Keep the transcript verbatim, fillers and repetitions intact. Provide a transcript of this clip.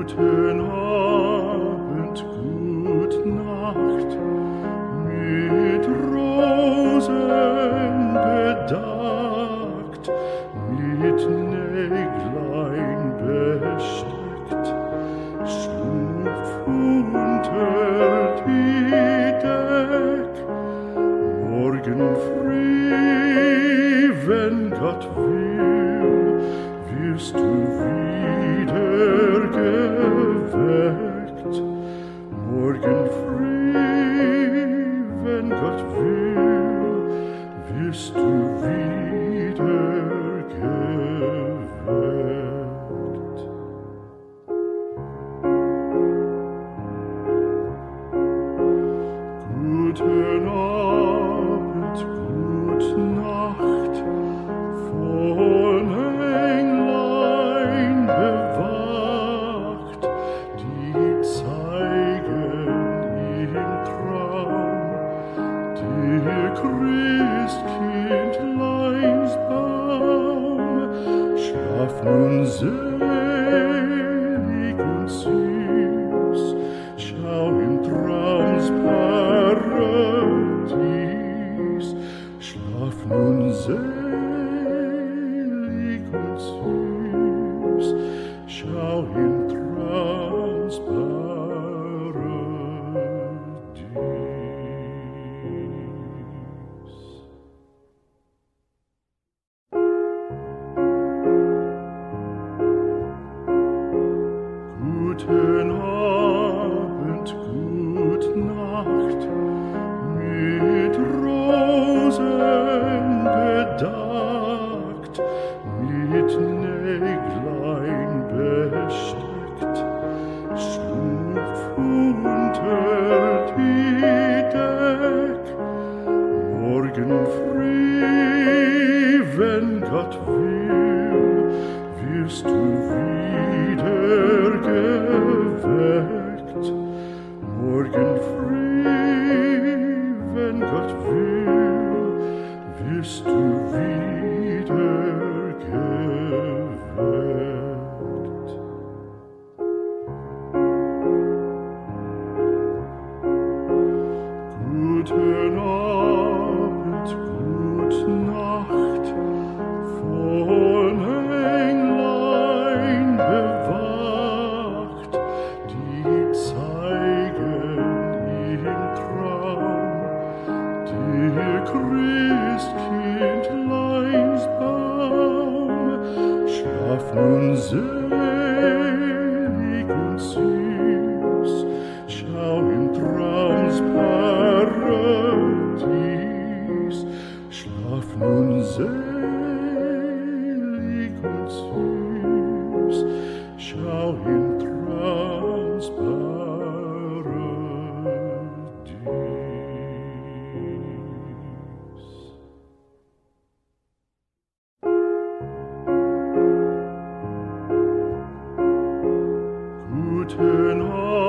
Guten Abend, gut Nacht, mit Rosen bedeckt, mit Näglein besteckt, schlupf unter die Deck. Morgen früh, wenn Gott will, wirst du wieder geweckt. Morgen früh, wenn Gott will, wirst du wieder geweckt. Guten Abend, gute Nacht, von Englein bewacht, die zeigen im Traum der Christkindleins Baum. Schlaf nun selig und süß, schau im Traums Paradies. Schlaf nun selig und süß, schau im Traums Paradies. Guten Abend, gut Nacht, mit Rosen bedeckt, mit Näglein besteckt, schlupf unter die Deck. Morgen früh, wenn Gott will, wirst du wieder geweckt. Morgen früh, wenn Gott will, wirst du wieder geweckt. Guten Abend, gute Nacht, von Englein bewacht, die zeigen im Traum der Christkindleins Baum. Schlaf nun selig und süß, schau im Traums Paradies. Schlaf nun selig und süß, schau im Traums Paradies. Guten Abend.